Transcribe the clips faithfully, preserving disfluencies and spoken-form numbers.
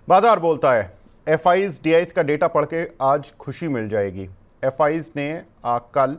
बाजार बोलता है एफ आईज डी आईज का डेटा पढ़ के आज खुशी मिल जाएगी। एफ आईज ने आ, कल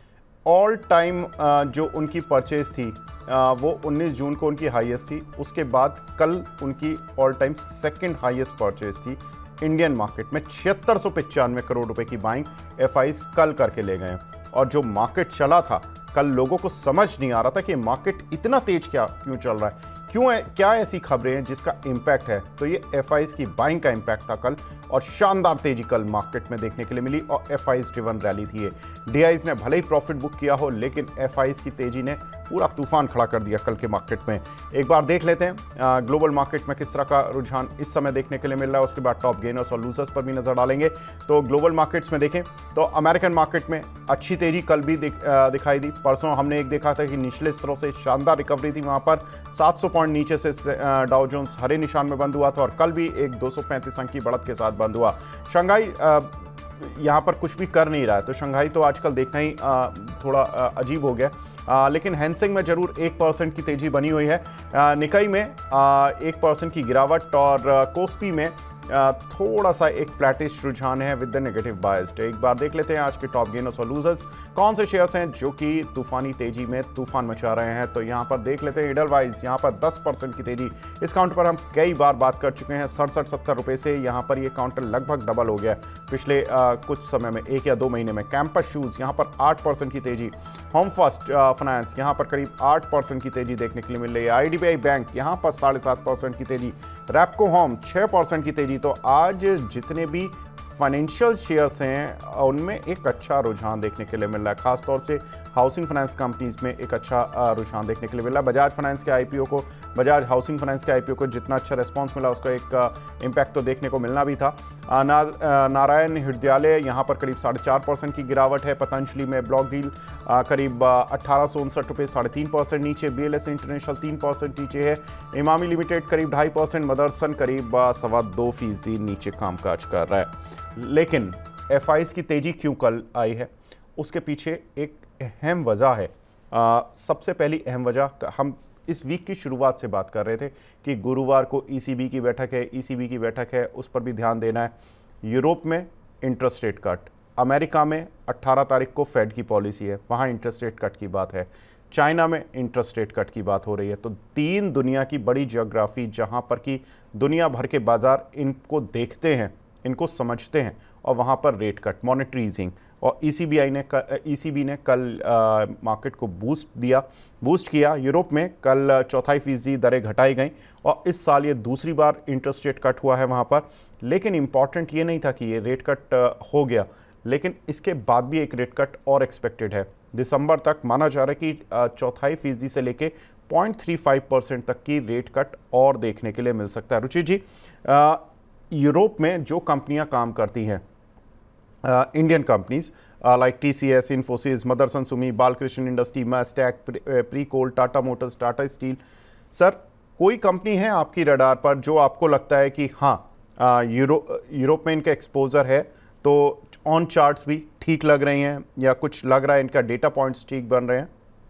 ऑल टाइम जो उनकी परचेज थी आ, वो उन्नीस जून को उनकी हाईएस्ट थी। उसके बाद कल उनकी all time second highest purchase थी इंडियन मार्केट में। छिहत्तर सौ पचानवे करोड़ रुपए की बाइंग एफ आईज कल करके ले गए। और जो मार्केट चला था कल, लोगों को समझ नहीं आ रहा था कि मार्केट इतना तेज क्या क्यों चल रहा है, क्यों है, क्या ऐसी खबरें हैं जिसका इम्पैक्ट है। तो ये एफ आईज की बाइंग का इम्पैक्ट था कल, और शानदार तेजी कल मार्केट में देखने के लिए मिली और एफ आईज ड्रिवन रैली थी ये। डी आईज ने भले ही प्रॉफिट बुक किया हो, लेकिन एफ आईज की तेजी ने पूरा तूफान खड़ा कर दिया कल के मार्केट में। एक बार देख लेते हैं ग्लोबल मार्केट में किस तरह का रुझान इस समय देखने के लिए मिल रहा है, उसके बाद टॉप गेनर्स और लूजर्स पर भी नजर डालेंगे। तो ग्लोबल मार्केट्स में देखें तो अमेरिकन मार्केट में अच्छी तेजी कल भी दिख, दिखाई दी। परसों हमने एक देखा था कि निचले स्तरों से शानदार रिकवरी थी, वहां पर सात सौ पॉइंट नीचे से डाउ जोन्स हरे निशान में बंद हुआ था, और कल भी एक दो सौ पैंतीस अंक की बढ़त के साथ बंद हुआ। शंघाई यहाँ पर कुछ भी कर नहीं रहा है, तो शंघाई तो आजकल देखना ही आ, थोड़ा आ, अजीब हो गया। आ, लेकिन हैंसिंग में जरूर एक परसेंट की तेजी बनी हुई है। आ, निकाई में आ, एक परसेंट की गिरावट, और आ, कोस्पी में आ, थोड़ा सा एक फ्लैटिश रुझान है विद द नेगेटिव बायस्ड। एक बार देख लेते हैं आज के टॉप गेनर्स और लूजर्स कौन से शेयर्स हैं जो कि तूफानी तेजी में तूफान मचा रहे हैं। तो यहाँ पर देख लेते हैं इडलवाइज, यहाँ पर दस परसेंट की तेजी। इस काउंटर पर हम कई बार बात कर चुके हैं, सड़सठ सत्तर रुपये से यहाँ पर ये काउंटर लगभग डबल हो गया पिछले आ, कुछ समय में, एक या दो महीने में। कैंपस शूज़ यहाँ पर आठ परसेंट की तेजी। होम फर्स्ट फाइनेंस यहाँ पर करीब आठ परसेंट की तेजी देखने के लिए मिल रही है। I D B I bank यहाँ पर साढ़े सात परसेंट की तेजी। रैपको होम छः परसेंट की तेजी। तो आज जितने भी फाइनेंशियल शेयर्स हैं उनमें एक अच्छा रुझान देखने के लिए मिल रहा है, खासतौर से हाउसिंग फाइनेंस कंपनीज में एक अच्छा रुझान देखने के लिए मिल रहा है। बजाज फाइनेंस के आईपीओ को, बजाज हाउसिंग फाइनेंस के आईपीओ को जितना अच्छा रिस्पांस मिला, उसका एक इम्पैक्ट तो देखने को मिलना भी था। ना, नारायण हृदयालय यहाँ पर करीब साढ़े चार परसेंट की गिरावट है। पतंजलि में ब्लॉक डील करीब अट्ठारह सौ उनसठ रुपये साढ़े तीन परसेंट नीचे। बी एल एस इंटरनेशनल तीन परसेंट नीचे है। इमामी लिमिटेड करीब ढाई परसेंट, मदरसन करीब सवा दो फीसदी नीचे कामकाज कर रहा है। लेकिन एफ आईज की तेजी क्यों कल आई है, उसके पीछे एक अहम वजह है। आ, सबसे पहली अहम वजह, हम इस वीक की शुरुआत से बात कर रहे थे कि गुरुवार को ई सी बी की बैठक है, ई सी बी की बैठक है, उस पर भी ध्यान देना है। यूरोप में इंटरेस्ट रेट कट, अमेरिका में अट्ठारह तारीख को फेड की पॉलिसी है, वहाँ इंटरेस्ट रेट कट की बात है। चाइना में इंटरेस्ट रेट कट की बात हो रही है। तो तीन दुनिया की बड़ी जियोग्राफी जहाँ पर कि दुनिया भर के बाजार इनको देखते हैं, इनको समझते हैं, और वहाँ पर रेट कट, मॉनेटरी ईजिंग। और ई सी बी आई ने ई सी बी ने कल आ, मार्केट को बूस्ट दिया, बूस्ट किया। यूरोप में कल चौथाई फीसदी दरें घटाई गई, और इस साल ये दूसरी बार इंटरेस्ट रेट कट हुआ है वहाँ पर। लेकिन इम्पॉर्टेंट ये नहीं था कि ये रेट कट हो गया, लेकिन इसके बाद भी एक रेट कट और एक्सपेक्टेड है। दिसंबर तक माना जा रहा है कि चौथाई फीसदी से लेके पॉइंट थ्री फाइव परसेंट तक की रेट कट और देखने के लिए मिल सकता है। रुचि जी, आ, यूरोप में जो कंपनियां काम करती हैं, Indian companies like T C S, Infosys, Motherson Sumi, Balkrishna industry, Mastek, Pricol, Tata motors, Tata steel, sir कोई कंपनी है आपकी रडार पर जो आपको लगता है कि हाँ यूरो यूरोप में इनका एक्सपोजर है, तो ऑन चार्ट्स भी ठीक लग रही हैं, या कुछ लग रहा है इनका डेटा पॉइंट्स ठीक बन रहे हैं?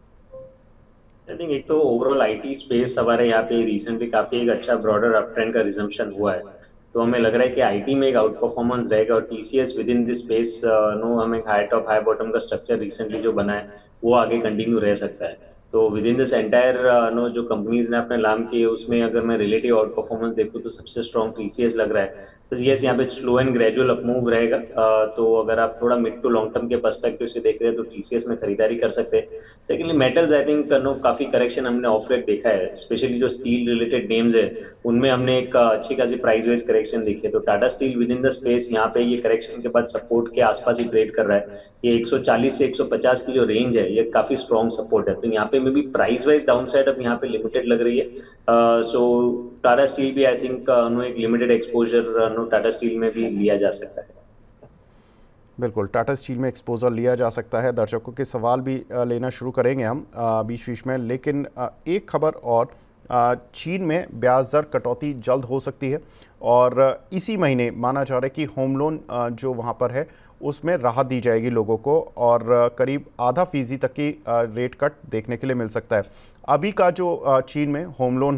आई थिंक एक तो ओवरऑल आईटी स्पेस हमारे यहाँ पे रिसेंटली काफी एक अच्छा ब्रॉडर अप ट्रेंड का रिजम्पशन हुआ है, तो हमें लग रहा है कि आईटी में एक आउट परफॉर्मेंस रहेगा। और TCS within this space no हमें हाई टॉप हाई बॉटम का स्ट्रक्चर रिसेंटली जो बना है वो आगे कंटिन्यू रह सकता है। तो within this entire no जो कंपनीज ने अपने नाम किए, उसमें अगर मैं रिलेटिव आउट परफॉर्मेंस देखूँ तो सबसे स्ट्रॉन्ग टीसीएस लग रहा है। तो यस, यहाँ पे स्लो एंड ग्रेजुअल अपमूव रहेगा। uh, तो अगर आप थोड़ा मिड टू लॉन्ग टर्म के पर्सपेक्टिव से देख रहे हैं तो टीसीएस में खरीदारी कर सकते हैं। Secondly metals, I think no काफी करेक्शन हमने ऑफ लेट देखा है, स्पेशली जो स्टील रिलेटेड नेम्स है उनमें हमने एक अच्छी खासी प्राइस वाइज करेक्शन देखी है। तो Tata steel within the space यहाँ पे ये करेक्शन के बाद सपोर्ट के आसपास ही ट्रेड कर रहा है। ये एक सौ चालीस से एक सौ पचास की जो रेंज है ये काफी स्ट्रॉन्ग सपोर्ट है। तो यहाँ पे maybe price wise down side अब यहाँ पे लिमिटेड लग रही है। सो टाटा स्टील भी आई थिंक नो एक limited exposure no Tata steel में भी लिया जा सकता है। बिल्कुल, टाटा स्टील में एक्सपोजर लिया जा सकता है। दर्शकों के सवाल भी लेना शुरू करेंगे हम बीच बीच में, लेकिन एक खबर और, चीन में ब्याज दर कटौती जल्द हो सकती है, और इसी महीने माना जा रहा है कि होम लोन जो वहाँ पर है उसमें राहत दी जाएगी लोगों को, और करीब आधा फीसदी तक की रेट कट देखने के लिए मिल सकता है। अभी का जो चीन में होम लोन है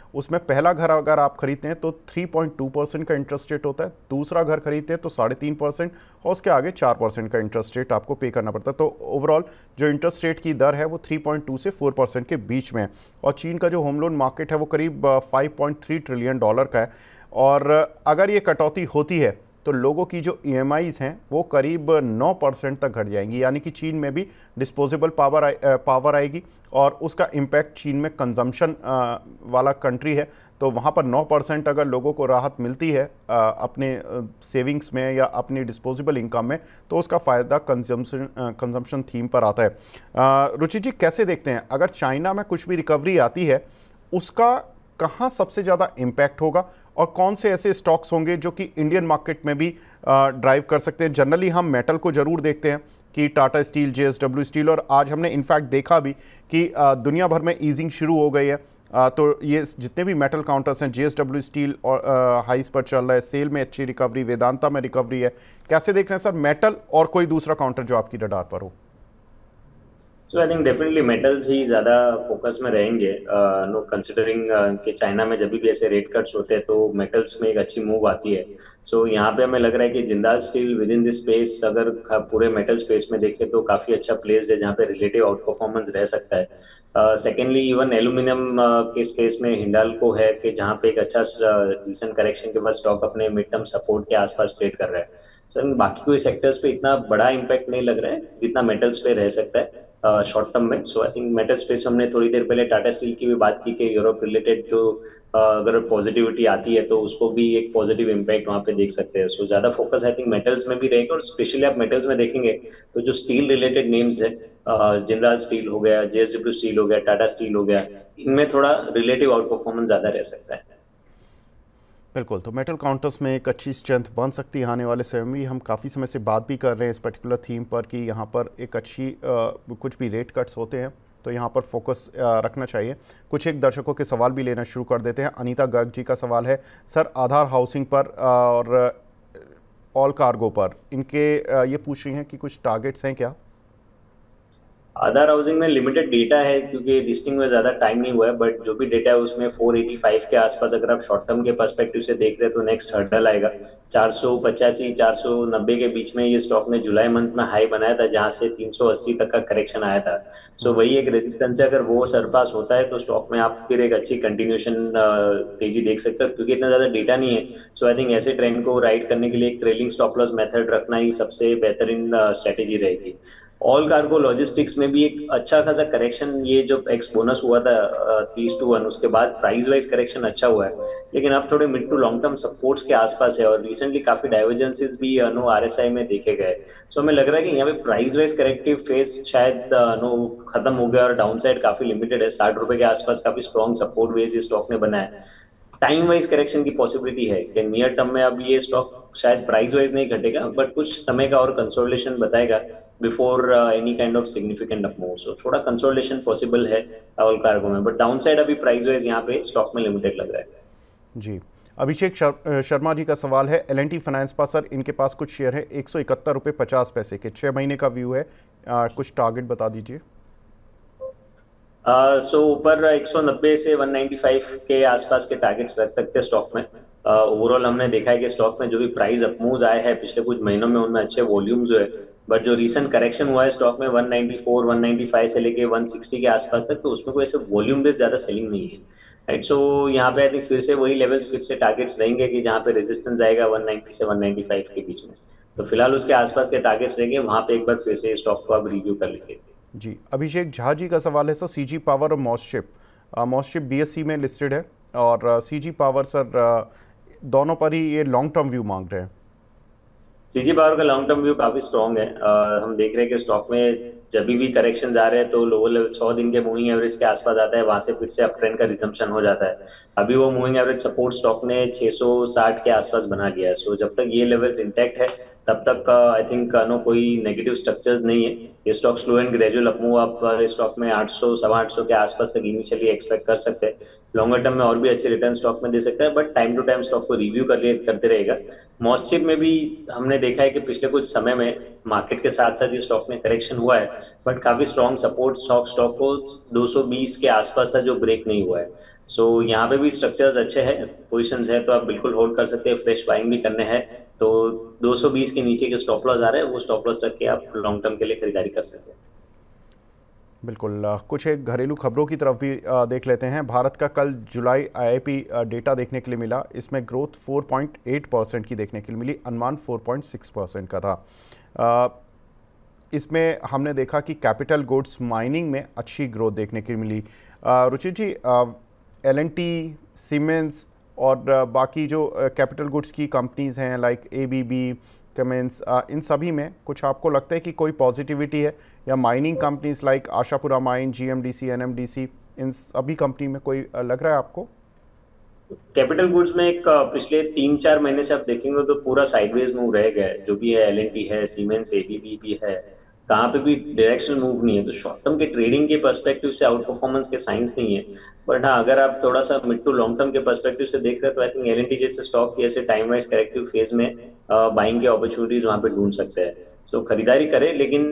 उसमें पहला घर अगर आप खरीदते हैं तो थ्री पॉइंट टू परसेंट का इंटरेस्ट रेट होता है, दूसरा घर खरीदते हैं तो साढ़े तीन परसेंट और उसके आगे चार परसेंट का इंटरेस्ट रेट आपको पे करना पड़ता है। तो ओवरऑल जो इंटरेस्ट रेट की दर है वो थ्री पॉइंट टू से फोर परसेंट के बीच में है। और चीन का जो होम लोन मार्केट है वो करीब five point three trillion dollar का है। और अगर ये कटौती होती है तो लोगों की जो ई एम आईज़ हैं वो करीब नौ परसेंट तक घट जाएंगी, यानी कि चीन में भी डिस्पोजेबल पावर आए, पावर आएगी और उसका इम्पैक्ट चीन में कंजम्पशन वाला कंट्री है तो वहाँ पर नौ परसेंट अगर लोगों को राहत मिलती है आ, अपने सेविंग्स में या अपनी डिस्पोजेबल इनकम में तो उसका फ़ायदा कंजम्पशन कंजम्पशन थीम पर आता है। रुचि जी, कैसे देखते हैं अगर चाइना में कुछ भी रिकवरी आती है उसका कहाँ सबसे ज़्यादा इम्पैक्ट होगा और कौन से ऐसे स्टॉक्स होंगे जो कि इंडियन मार्केट में भी ड्राइव कर सकते हैं? जनरली हम मेटल को ज़रूर देखते हैं कि Tata steel, J S W steel, और आज हमने इनफैक्ट देखा भी कि दुनिया भर में ईजिंग शुरू हो गई है। तो ये जितने भी मेटल काउंटर्स हैं, जे एस डब्ल्यू स्टील और हाइस पर चल रहा है, सेल में अच्छी रिकवरी, वेदांता में रिकवरी है। कैसे देख रहे हैं सर मेटल और कोई दूसरा काउंटर जो आपकी रडार पर हो? So I think definitely metals ही ज़्यादा फोकस में रहेंगे, नो कंसिडरिंग कि चाइना में जब भी ऐसे रेट कट्स होते हैं तो मेटल्स में एक अच्छी मूव आती है। सो so, यहाँ पे हमें लग रहा है कि Jindal steel within this space अगर पूरे मेटल स्पेस में देखें तो काफ़ी अच्छा प्लेस है जहाँ पे रिलेटिव आउट परफॉर्मेंस रह सकता है। सेकेंडली इवन एल्यूमिनियम के स्पेस में हिंडाल्को है कि जहाँ पे एक अच्छा रिसेंट करेक्शन के बाद स्टॉक अपने मिड टर्म सपोर्ट के आसपास ट्रेड कर रहा है। सो so, बाकी कोई सेक्टर्स पे इतना बड़ा इम्पैक्ट नहीं लग रहा है जितना मेटल्स पे रह सकता है शॉर्ट uh, टर्म में। So I think metal space में हमने थोड़ी देर पहले टाटा स्टील की भी बात की कि यूरोप रिलेटेड जो uh, अगर पॉजिटिविटी आती है तो उसको भी एक पॉजिटिव इम्पैक्ट वहाँ पे देख सकते हैं। सो so, ज्यादा फोकस आई थिंक मेटल्स में भी रहेगा और स्पेशली आप मेटल्स में देखेंगे तो जो स्टील रिलेटेड नेम्स है, जिंदाल स्टील हो गया, जे एस डब्ल्यू स्टील हो गया, टाटा स्टील हो गया, इनमें थोड़ा रिलेटिव आउट परफॉर्मेंस ज्यादा रह सकता है। बिल्कुल, तो मेटल काउंटर्स में एक अच्छी स्ट्रेंथ बन सकती है आने वाले समय में। हम काफ़ी समय से बात भी कर रहे हैं इस पर्टिकुलर थीम पर कि यहाँ पर एक अच्छी आ, कुछ भी रेट कट्स होते हैं तो यहाँ पर फोकस आ, रखना चाहिए। कुछ एक दर्शकों के सवाल भी लेना शुरू कर देते हैं। अनीता गर्ग जी का सवाल है, सर आधार हाउसिंग पर और ऑल कार्गो पर इनके आ, ये पूछ रही हैं कि कुछ टारगेट्स हैं क्या? आधार हाउसिंग में लिमिटेड डेटा है क्योंकि लिस्टिंग में ज्यादा टाइम नहीं हुआ है, बट जो भी डेटा है उसमें फोर एटी फाइव के आसपास अगर आप शॉर्ट टर्म के पर्सपेक्टिव से देख रहे हैं तो नेक्स्ट हर्डल आएगा चार सौ पचासी चार सौ नब्बे के बीच में। ये स्टॉक ने जुलाई मंथ में हाई बनाया था जहां से तीन सौ अस्सी तक का करेक्शन आया था। सो वही एक रेजिस्टेंस है, अगर वो सरपास होता है तो स्टॉक में आप फिर एक अच्छी कंटिन्यूशन तेजी देख सकते हो क्योंकि इतना ज्यादा डेटा नहीं है। सो आई थिंक ऐसे ट्रेंड को राइड करने के लिए एक ट्रेलिंग स्टॉप लॉस मेथड रखना ही सबसे बेहतरीन स्ट्रेटेजी रहेगी। ऑल कार्गो लॉजिस्टिक्स में भी एक अच्छा खासा करेक्शन, ये जो एक्स बोनस हुआ था तीस टू वन, उसके बाद प्राइस वाइज करेक्शन अच्छा हुआ है लेकिन अब थोड़े mid to long term supports के आसपास है और रिसेंटली काफी डाइवर्जेंसेस भी नो आरएसआई में देखे गए। सो हमें लग रहा है कि यहाँ पे प्राइस वाइज करेक्टिव फेज शायद नो खत्म हो गया और डाउन साइड काफी लिमिटेड है। साठ रुपए के आसपास काफी स्ट्रॉन्ग सपोर्ट वेज इस स्टॉक ने बनाया है। टाइम वाइज करेक्शन की पॉसिबिलिटी है कि नियर टर्म में अब ये स्टॉक शायद प्राइस वाइज नहीं घटेगा बट कुछ समय का और कंसोलिडेशन बताएगा before any kind of significant up move. So थोड़ा कंसोलिडेशन पॉसिबल है ऑल कार्गो में, बट डाउन साइड अभी प्राइस वाइज यहाँ पे स्टॉक में लिमिटेड लग रहा है। जी, अभिषेक शर, शर्मा जी का सवाल है, एल एंड टी फाइनेंस पर सर इनके पास कुछ शेयर है एक सौ इकहत्तर रुपये पचास पैसे के, छः महीने का व्यू है, आ, कुछ टारगेट बता दीजिए। सो uh, ऊपर एक सौ नब्बे से एक सौ पचानवे के आसपास के टारगेट्स रख सकते हैं स्टॉक में। ओवरऑल uh, हमने देखा है कि स्टॉक में जो भी प्राइस अपमूव्स आए हैं पिछले कुछ महीनों में उनमें अच्छे वॉल्यूम्स हुए, बट जो रीसेंट करेक्शन हुआ है स्टॉक में एक सौ चौरानवे, एक सौ पचानवे से लेके एक सौ साठ के आसपास तक, तो उसमें कोई ऐसे वॉल्यूम बेस्ड ज्यादा सेलिंग नहीं है, राइट। सो यहाँ पे आई थिंक फिर से वही लेवल्स फिर से टारगेट्स रहेंगे कि जहाँ पे रेजिस्टेंस आएगा एक सौ नब्बे से एक सौ पचानवे के बीच में, तो फिलहाल उसके आसपास के टारगेट्स रहेंगे, वहां पे एक बार फिर से स्टॉक को आप रिव्यू कर लीजिए। जी, अभिषेक झा जी का सवाल है, सर सीजी पावर और मॉसशिप मॉसशिप बीएससी में लिस्टेड है और सीजी पावर सर दोनों पर ही ये लॉन्ग टर्म व्यू मांग रहे हैं। सीजी पावर का लॉन्ग टर्म व्यू काफी स्ट्रॉन्ग है। आ, हम देख रहे हैं कि स्टॉक में जब भी करेक्शन आ रहे हैं तो लोअर लेवल सौ दिन के मूविंग एवरेज के आसपास आता है, वहां से फिर से अप ट्रेंड का रिजम्पशन हो जाता है। अभी वो मूविंग एवरेज सपोर्ट स्टॉक ने छह सौ साठ के आसपास बना लिया है। सो जब तक ये लेवल्स इंटैक्ट है तब तक आई थिंक नो कोई नेगेटिव स्ट्रक्चर्स नहीं है। ये stock slow and gradual upmove आप स्टॉक में आठ सौ सवा आठ सौ के आसपास तक इनिशियली एक्सपेक्ट कर सकते हैं। लॉन्गर टर्म में और भी अच्छे रिटर्न स्टॉक में दे सकता है, but time to time stock को रिव्यू कर करते रहेगा। मॉसचिप में भी हमने देखा है कि पिछले कुछ समय में मार्केट के साथ साथ ये स्टॉक में करेक्शन हुआ है, बट काफी स्ट्रॉन्ग सपोर्ट स्टॉक स्टॉक को दो सौ बीस के आसपास था जो ब्रेक नहीं हुआ है। सो so, यहाँ पे भी स्ट्रक्चर्स अच्छे हैं, पोजीशंस है तो आप बिल्कुल होल्ड कर सकते हैं, फ्रेश बाइंग भी करने हैं तो दो सौ बीस के नीचे के स्टॉप लॉस आ रहे हैं, वो स्टॉप लॉस रख के आप लॉन्ग टर्म के लिए खरीदारी कर सकते हैं। बिल्कुल। अ, कुछ एक घरेलू खबरों की तरफ भी अ, देख लेते हैं। भारत का कल जुलाई आईआईपी अ, डेटा देखने के लिए मिला। इसमें ग्रोथ चार पॉइंट आठ परसेंट की देखने के लिए मिली, अनुमान चार पॉइंट छह परसेंट का था। अ, इसमें हमने देखा कि कैपिटल गुड्स माइनिंग में अच्छी ग्रोथ देखने के लिए मिली। अ, Ruchi ji, L N T, Siemens और अ, बाकी जो कैपिटल गुड्स की कंपनीज हैं like A B B, Cummins, इन सभी में कुछ आपको लगता है कि कोई पॉजिटिविटी है, या mining companies like Ashapura mine, G M D C, N M D C, इन सभी कंपनी में कोई अ, लग रहा है आपको? कैपिटल गुड्स में एक अ, पिछले तीन चार महीने से आप देखेंगे तो पूरा साइडवेज मूव रह गया है, जो भी है एल एन टी है, सीमेंस, एबीबी भी है, कहाँ पे भी डायरेक्शनल मूव नहीं है, तो शॉर्ट टर्म के ट्रेडिंग के पर्सपेक्टिव से आउट परफॉर्मेंस के साइंस नहीं है। बट हाँ, अगर आप थोड़ा सा मिड टू लॉन्ग टर्म के पर्सपेक्टिव से देख रहे हैं तो I think L N T जैसे स्टॉक की ऐसे टाइम वाइज करेक्टिव फेज में बाइंग के अपॉर्चुनिटीज वहां पे ढूंढ सकते हैं। सो खरीदारी करें, लेकिन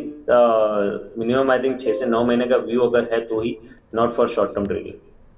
मिनिमम आई थिंक छह से नौ महीने का व्यू अगर है तो ही, not for short term trading.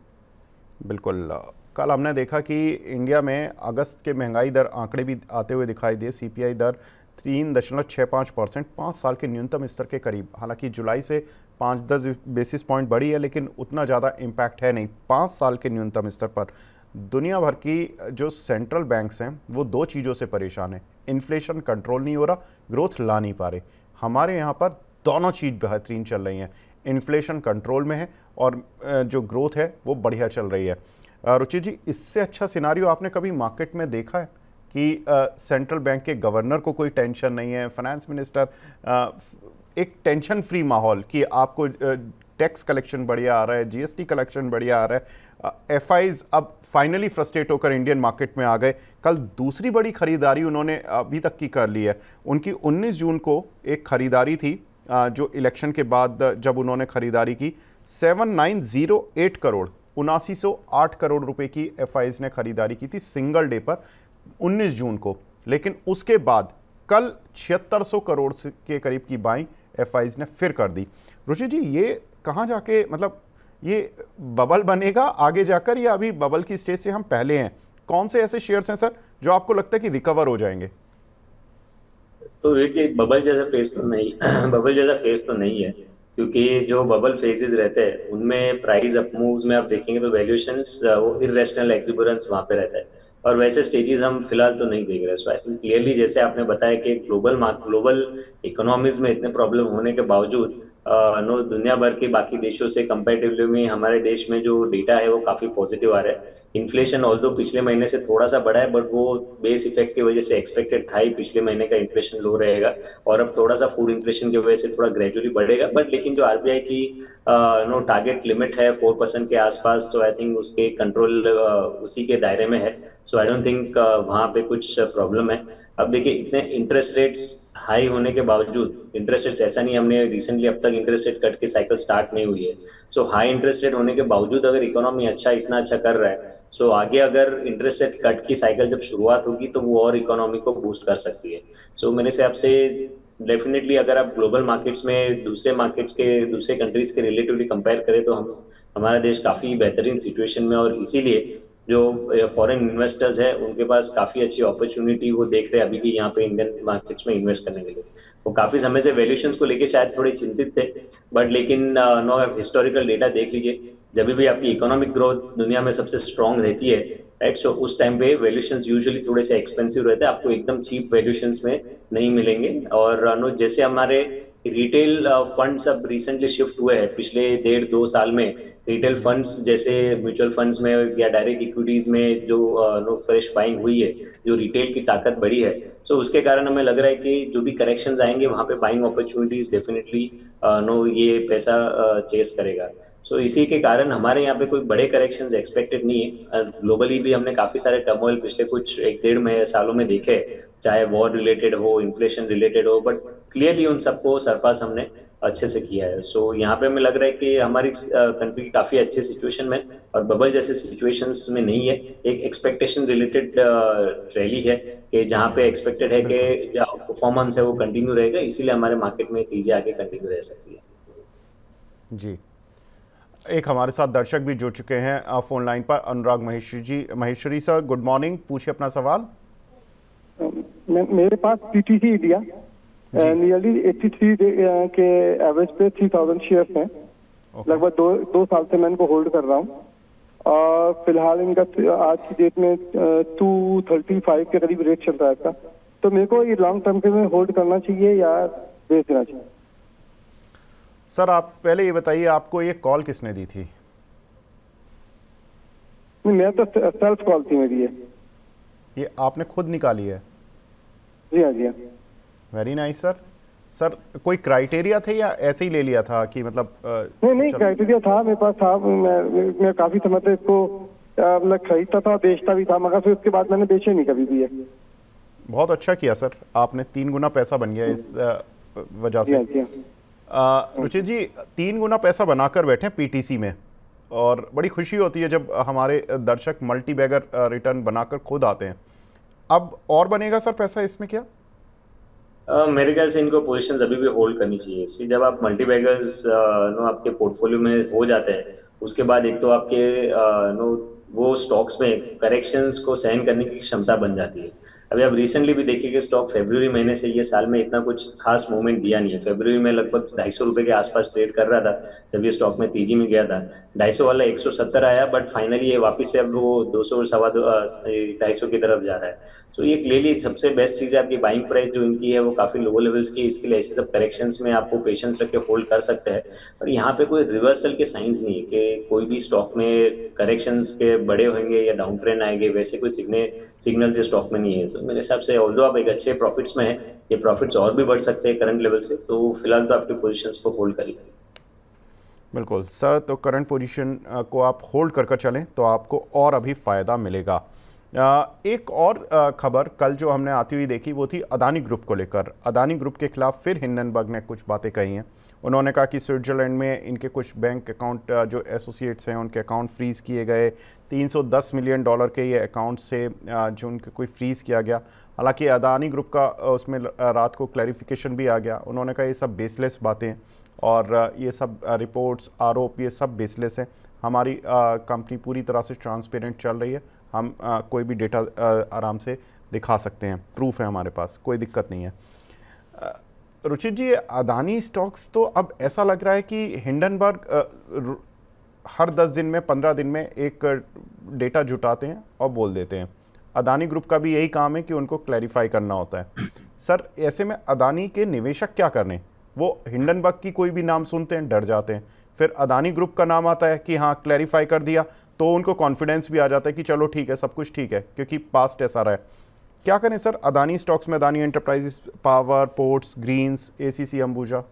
बिल्कुल। कल हमने देखा कि इंडिया में अगस्त के महंगाई दर आंकड़े भी आते हुए दिखाई दिए। सी पी आई दर तीन दशमलव छः पाँच परसेंट, पाँच साल के न्यूनतम स्तर के करीब। हालांकि जुलाई से पाँच दस बेसिस पॉइंट बढ़ी है, लेकिन उतना ज़्यादा इम्पैक्ट है नहीं पाँच साल के न्यूनतम स्तर पर। दुनिया भर की जो सेंट्रल बैंक्स हैं वो दो चीज़ों से परेशान है, इन्फ्लेशन कंट्रोल नहीं हो रहा, ग्रोथ ला नहीं पा रहे। हमारे यहाँ पर दोनों चीज़ बेहतरीन चल रही हैं, इन्फ्लेशन कंट्रोल में है और जो ग्रोथ है वो बढ़िया चल रही है। रुचि जी, इससे अच्छा सिनारियो आपने कभी मार्केट में देखा है कि सेंट्रल बैंक के गवर्नर को कोई टेंशन नहीं है, फाइनेंस मिनिस्टर, आ, एक टेंशन फ्री माहौल कि आपको टैक्स कलेक्शन बढ़िया आ रहा है, जी एस टी कलेक्शन बढ़िया आ रहा है, एफ आईज अब फाइनली फ्रस्ट्रेट होकर इंडियन मार्केट में आ गए। कल दूसरी बड़ी खरीदारी उन्होंने अभी तक की कर ली है। उनकी उन्नीस जून को एक खरीदारी थी जो इलेक्शन के बाद जब उन्होंने खरीदारी की, seven nine zero eight crore उनासी सौ आठ करोड़ रुपए की एफ आईज ने खरीदारी की थी सिंगल डे पर उन्नीस जून को। लेकिन उसके बाद कल छिहत्तर सौ करोड़ के करीब की बाइंग एफ आईज ने फिर कर दी। रुचि जी, ये कहाँ जाके, मतलब ये बबल बनेगा आगे जाकर, या अभी बबल की स्टेज से हम पहले हैं? कौन से ऐसे शेयर्स हैं सर जो आपको लगता है कि रिकवर हो जाएंगे? तो एक बबल जैसा फेस तो नहीं बबल जैसा फेस तो नहीं है, क्योंकि जो बबल फेजेस रहते हैं उनमें प्राइस अप मूव्स में आप देखेंगे तो वैल्यूएशंस वो इरेशनल एक्सिबरेंस वहां पे रहता है, और वैसे स्टेजेस हम फिलहाल तो नहीं देख रहे। सो आई थिंक क्लियरली जैसे आपने बताया कि ग्लोबल ग्लोबल इकोनॉमीज में इतने प्रॉब्लम होने के बावजूद नो दुनिया भर के बाकी देशों से कंपेरेटिवली में हमारे देश में जो डेटा है वो काफी पॉजिटिव आ रहा है। इन्फ्लेशन ऑल्दो पिछले महीने से थोड़ा सा बढ़ा है, बट वो बेस इफेक्ट की वजह से एक्सपेक्टेड था ही पिछले महीने का इन्फ्लेशन लो रहेगा, और अब थोड़ा सा फूड इन्फ्लेशन की वजह से थोड़ा ग्रेजुअली बढ़ेगा। बट लेकिन जो आरबीआई की नो टारगेट लिमिट है फोर परसेंट के आसपास, सो आई थिंक उसके कंट्रोल उसी के दायरे में है। सो आई डोंट थिंक वहां पे कुछ प्रॉब्लम है। अब देखिए, इतने इंटरेस्ट रेट्स हाई होने के बावजूद, इंटरेस्ट रेट्स ऐसा नहीं हमने रिसेंटली अब तक इंटरेस्ट रेट कट की साइकिल स्टार्ट नहीं हुई है। सो हाई इंटरेस्ट रेट होने के बावजूद अगर इकोनॉमी अच्छा इतना अच्छा कर रहा है, सो so आगे अगर इंटरेस्ट रेट कट की साइकिल जब शुरुआत होगी तो वो और इकोनॉमी को बूस्ट कर सकती है। सो so मेरे हिसाब से डेफिनेटली अगर आप ग्लोबल मार्केट्स में दूसरे मार्केट्स के दूसरे कंट्रीज के रिलेटिवली कंपेयर करें तो हम हमारा देश काफी बेहतरीन सिचुएशन में, और इसीलिए जो फॉरेन इन्वेस्टर्स है उनके पास काफी अच्छी अपॉर्चुनिटी वो देख रहे हैं अभी भी यहाँ पे इंडियन मार्केट्स में इन्वेस्ट करने के लिए। वो काफी समय से वैल्यूएशंस को लेके शायद थोड़े चिंतित थे, बट लेकिन नो हिस्टोरिकल डेटा देख लीजिए, जब भी आपकी इकोनॉमिक ग्रोथ दुनिया में सबसे स्ट्रांग रहती है, राइट, सो उस टाइम पे वैल्यूएशंस यूजुअली थोड़े से एक्सपेंसिव रहते हैं, आपको एकदम चीप वैल्यूएशंस में नहीं मिलेंगे। और नो जैसे हमारे रिटेल फंड्स अब रिसेंटली शिफ्ट हुए हैं पिछले डेढ़ दो साल में, रिटेल फंड्स जैसे म्यूचुअल फंड्स में या डायरेक्ट इक्विटीज में जो नो फ्रेश बाइंग हुई है, जो रिटेल की ताकत बढ़ी है, सो so उसके कारण हमें लग रहा है कि जो भी करेक्शंस आएंगे वहां पे बाइंग अपॉर्चुनिटीज डेफिनेटली नो ये पैसा चेस करेगा। सो so, इसी के कारण हमारे यहाँ पे कोई बड़े करेक्शंस एक्सपेक्टेड नहीं है। ग्लोबली भी हमने काफी सारे टर्मोइल पिछले कुछ एक डेढ़ महीने सालों में देखे, चाहे वॉर रिलेटेड हो, इन्फ्लेशन रिलेटेड हो, बट क्लियरली उन सबको सरपास हमने अच्छे से किया है। सो so, यहाँ पे हमें लग रहा है कि हमारी कंट्री uh, काफी अच्छे सिचुएशन में और बबल जैसे सिचुएशंस में नहीं है। एक एक्सपेक्टेशन रिलेटेड रैली है कि जहाँ पे एक्सपेक्टेड है कि जो परफॉर्मेंस है वो कंटिन्यू रहेगा, इसीलिए हमारे मार्केट में तेजी आगे कंटिन्यू रह सकती है। जी, एक हमारे साथ दर्शक भी जुड़ चुके हैं फोन लाइन पर, Anurag Maheshwari ji. Maheshwari sir, good morning, पूछिए अपना सवाल। मेरे पास पीटीसी इंडिया नियरली तिरासी के एवरेज पे तीन हज़ार शेयर्स हैं। लगभग दो दो साल से मैं इनको होल्ड कर रहा हूँ और फिलहाल इनका आज की डेट में टू थर्टी फाइव के करीब रेट चल रहा है इसका। तो मेरे को ये लॉन्ग टर्म के में होल्ड करना चाहिए या बेच देना चाहिए? सर आप पहले ये बताइए, आपको ये कॉल किसने दी थी? नहीं, मैं तो सेल्फ कॉल थी मेरी। ये ये आपने खुद निकाली है? जी हाँ जी हाँ। Very nice sir. सर कोई क्राइटेरिया थे या ऐसे ही ले लिया था कि मतलब? नहीं नहीं, क्राइटेरिया था मेरे पास था। मैं, मैं काफी समय तक इसको मतलब खरीदता था, बेचता भी था, मगर फिर उसके बाद मैंने बेचे नहीं कभी भी है। बहुत अच्छा किया सर, आपने तीन गुना पैसा बन गया इस वजह से। रुचित जी, तीन गुना पैसा बनाकर बैठे पीटीसी में और बड़ी खुशी होती है जब हमारे दर्शक मल्टी बैगर रिटर्न बनाकर खुद आते हैं। अब और बनेगा सर पैसा इसमें क्या? Uh, मेरे ख्याल से इनको पोजीशंस अभी भी होल्ड करनी चाहिए। सी जब आप मल्टी बैगर्स नो आपके पोर्टफोलियो में हो जाते हैं, उसके बाद एक तो आपके नो uh, वो स्टॉक्स में करेक्शंस को सहन करने की क्षमता बन जाती है। अभी आप रिसेंटली भी देखिए कि स्टॉक फरवरी महीने से ये साल में इतना कुछ खास मूवमेंट दिया नहीं है। फरवरी में लगभग ढाई सौ रुपए के आसपास ट्रेड कर रहा था जब ये स्टॉक में तेजी में गया था। ढाई सौ वाला एक सौ सत्तर आया, बट फाइनली ये वापस से अब वो दो सौ सवा दो ढाई सौ की तरफ जा रहा है। सो ये क्लियरली सबसे बेस्ट चीज है, आपकी बाइंग प्राइस जो इनकी है वो काफी लो लेवल्स की। इसके लिए ऐसे सब करेक्शंस में आपको पेशेंस रख के होल्ड कर सकते हैं। पर यहाँ पे कोई रिवर्सल के साइंस नहीं है कि कोई भी स्टॉक में करेक्शंस के बड़े होंगे या डाउन ट्रेंड आएंगे, वैसे कोई सिग्नल सिग्नल जो स्टॉक में नहीं है। तो मेरे हिसाब से ऑल्दो आप एक अच्छे प्रॉफिट्स में है, ये प्रॉफिट्स और भी बढ़ सकते हैं करंट लेवल से, तो फिलहाल तो आपकी पोजीशंस को होल्ड करिए। बिल्कुल सर, तो करंट पोजीशन को आप होल्ड कर कर चलें तो आपको और अभी फ़ायदा मिलेगा। एक और खबर कल जो हमने आती हुई देखी वो थी अदानी ग्रुप को लेकर। अदानी ग्रुप के खिलाफ फिर हिंडनबर्ग ने कुछ बातें कही हैं। उन्होंने कहा कि स्विट्ज़रलैंड में इनके कुछ बैंक अकाउंट जो एसोसिएट्स हैं उनके अकाउंट फ्रीज़ किए गए। तीन सौ दस मिलियन डॉलर के ये अकाउंट से जो उनके कोई फ्रीज़ किया गया। हालांकि अदानी ग्रुप का उसमें रात को क्लैरिफिकेशन भी आ गया। उन्होंने कहा ये सब बेसलेस बातें और ये सब रिपोर्ट्स आरोप ये सब बेसलेस हैं। हमारी कंपनी पूरी तरह से ट्रांसपेरेंट चल रही है। हम आ, कोई भी डेटा आ, आराम से दिखा सकते हैं, प्रूफ है हमारे पास, कोई दिक्कत नहीं है। रुचित जी, अदानी स्टॉक्स तो अब ऐसा लग रहा है कि हिंडनबर्ग हर दस दिन में पंद्रह दिन में एक डेटा जुटाते हैं और बोल देते हैं। अदानी ग्रुप का भी यही काम है कि उनको क्लैरिफाई करना होता है। सर ऐसे में अदानी के निवेशक क्या करने? वो हिंडनबर्ग की कोई भी नाम सुनते हैं डर जाते हैं, फिर अदानी ग्रुप का नाम आता है कि हाँ क्लैरिफाई कर दिया तो उनको कॉन्फिडेंस भी आ जाता है कि चलो ठीक है सब कुछ ठीक है, क्योंकि पास्ट ऐसा रहा है। क्या करें सर अदानी स्टॉक्स में? Adani enterprises, power, ports, greens, ACC, Ambuja.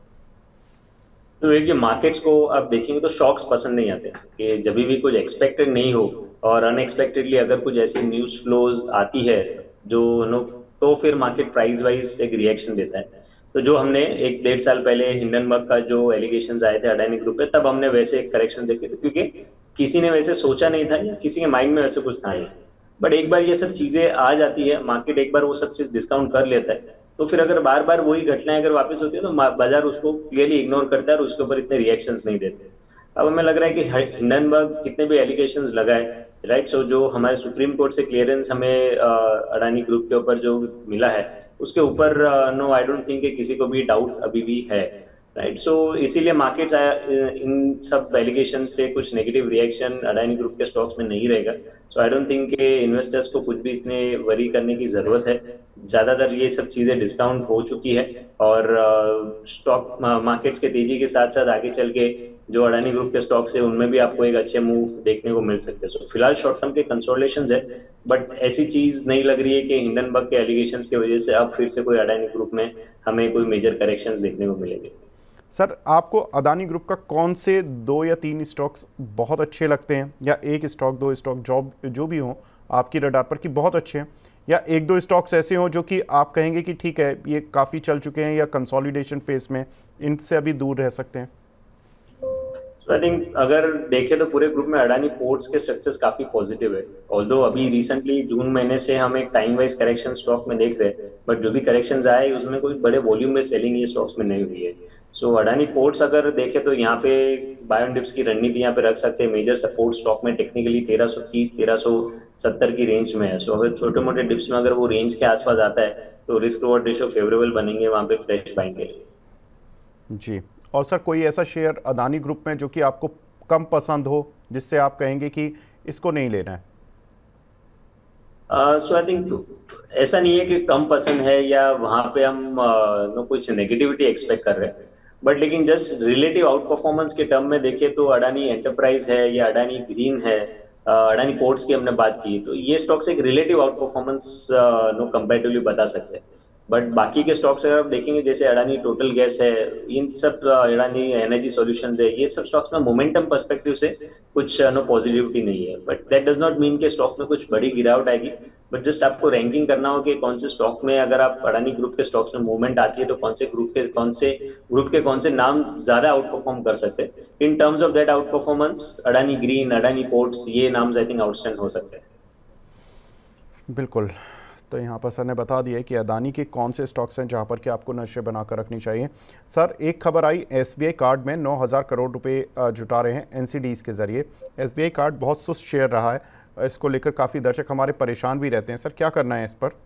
तो एक जो मार्केट्स को आप देखेंगे तो शॉक्स पसंद नहीं आते कि जब भी कुछ एक्सपेक्टेड नहीं हो और अनएक्सपेक्टेडली अगर कुछ ऐसी न्यूज फ्लोज आती है जो नो, तो फिर मार्केट प्राइस वाइज एक रिएक्शन देता है। तो जो हमने एक डेढ़ साल पहले हिंडनबर्ग का जो एलिगेशंस आए थे अडानी ग्रुप पे, तब हमने वैसे एक करेक्शन देखे थे क्योंकि किसी ने वैसे सोचा नहीं था या किसी के माइंड में वैसे कुछ था नहीं। बट एक बार ये सब चीजें आ जाती है, मार्केट एक बार वो सब चीज डिस्काउंट कर लेता है, तो फिर अगर बार बार वही घटनाएं अगर वापस होती है तो बाजार उसको क्लियरली इग्नोर करता है और उसके ऊपर इतने रिएक्शंस नहीं देते। अब हमें लग रहा है कि हिंडनबर्ग कितने भी एलिगेशंस लगाए, राइट, सो जो हमारे सुप्रीम कोर्ट से क्लियरेंस हमें अडानी ग्रुप के ऊपर जो मिला है उसके ऊपर नो आई डोंट थिंक किसी को भी डाउट अभी भी है, राइट। सो इसीलिए मार्केट्स इन सब एलिगेशन से कुछ नेगेटिव रिएक्शन अडानी ग्रुप के स्टॉक्स में नहीं रहेगा। सो आई डोंट थिंक के इन्वेस्टर्स को कुछ भी इतने वरी करने की जरूरत है। ज्यादातर ये सब चीजें डिस्काउंट हो चुकी है और स्टॉक uh, मार्केट्स के तेजी के साथ साथ आगे चल के जो अडानी ग्रुप के स्टॉक्स है उनमें भी आपको एक अच्छे मूव देखने को मिल सकते हैं। सो फिलहाल शॉर्ट टर्म के कंसोलिडेशंस है, बट ऐसी चीज नहीं लग रही है कि हिंडनबर्ग के एलिगेशंस की वजह से अब फिर से कोई अडानी ग्रुप में हमें कोई मेजर करेक्शंस देखने को मिलेंगे। सर आपको अदानी ग्रुप का कौन से दो या तीन स्टॉक्स बहुत अच्छे लगते हैं, या एक स्टॉक दो स्टॉक जॉब जो भी हो आपकी रडार पर कि बहुत अच्छे हैं, या एक दो स्टॉक्स ऐसे हों जो कि आप कहेंगे कि ठीक है ये काफ़ी चल चुके हैं या कंसोलिडेशन फेज में, इनसे अभी दूर रह सकते हैं? आई थिंक अगर देखें तो पूरे ग्रुप में अडानी पोर्ट्स के स्ट्रक्चर्स काफी पॉजिटिव है, ऑल्दो अभी रिसेंटली जून महीने से हम एक टाइम वाइज करेक्शन स्टॉक में देख रहे हैं, बट जो भी करेक्शंस आए उसमें कोई बड़े वॉल्यूम में सेलिंग ये स्टॉक्स में नहीं हुई है। सो so, अडानी पोर्ट्स अगर देखें तो यहाँ पे बाय ऑन डिप्स की रणनीति यहाँ पे रख सकते हैं। मेजर सपोर्ट स्टॉक में टेक्निकली तेरह सौ तीस तेरह सौ सत्तर की रेंज में है। सो so, अगर छोटे मोटे डिप्स में अगर वो रेंज के आसपास आता है तो रिस्क रिवॉर्ड रेशियो फेवरेबल बनेंगे वहां पे फ्रेश बाइंग के लिए। जी, और सर कोई ऐसा शेयर अदानी ग्रुप में जो कि आपको कम पसंद हो, जिससे आप कहेंगे कि इसको नहीं लेना है? सो आई थिंक ऐसा नहीं है कि कम पसंद है या वहां पे हम uh, नो कुछ नेगेटिविटी एक्सपेक्ट कर रहे हैं, बट लेकिन जस्ट रिलेटिव आउट परफॉर्मेंस के टर्म में देखें तो अडानी एंटरप्राइज है या अडानी ग्रीन है, अडानी पोर्ट्स की हमने बात की, तो ये स्टॉक्स एक relative out performance know comparatively बता सकते हैं। बट बाकी के स्टॉक्स अगर आप देखेंगे जैसे अडानी टोटल गैस है, इन सब अडानी एनर्जी सॉल्यूशंस है, ये सब स्टॉक्स में मोमेंटम पर्सपेक्टिव से कुछ नो पॉजिटिविटी नहीं है, but that does not mean कि स्टॉक में कुछ बड़ी गिरावट आएगी। बट जस्ट आपको रैंकिंग करना हो कि कौन से स्टॉक में अगर आप अडानी ग्रुप के स्टॉक्स में मूवमेंट आती है तो कौन से ग्रुप के कौन से ग्रुप के कौन से नाम ज्यादा आउट परफॉर्म कर सकते हैं। In terms of that out performance Adani green, Adani ports, ये नाम्स आई थिंक आउटस्टैंड हो सकते हैं। बिल्कुल, तो यहाँ पर सर ने बता दिया कि अदानी के कौन से स्टॉक्स हैं जहाँ पर कि आपको नशे बनाकर रखनी चाहिए। सर एक खबर आई, एसबीआई कार्ड में नौ हज़ार करोड़ रुपए जुटा रहे हैं एनसीडीज़ के ज़रिए। एसबीआई कार्ड बहुत सुस्त शेयर रहा है, इसको लेकर काफ़ी दर्शक हमारे परेशान भी रहते हैं। सर क्या करना है इस पर?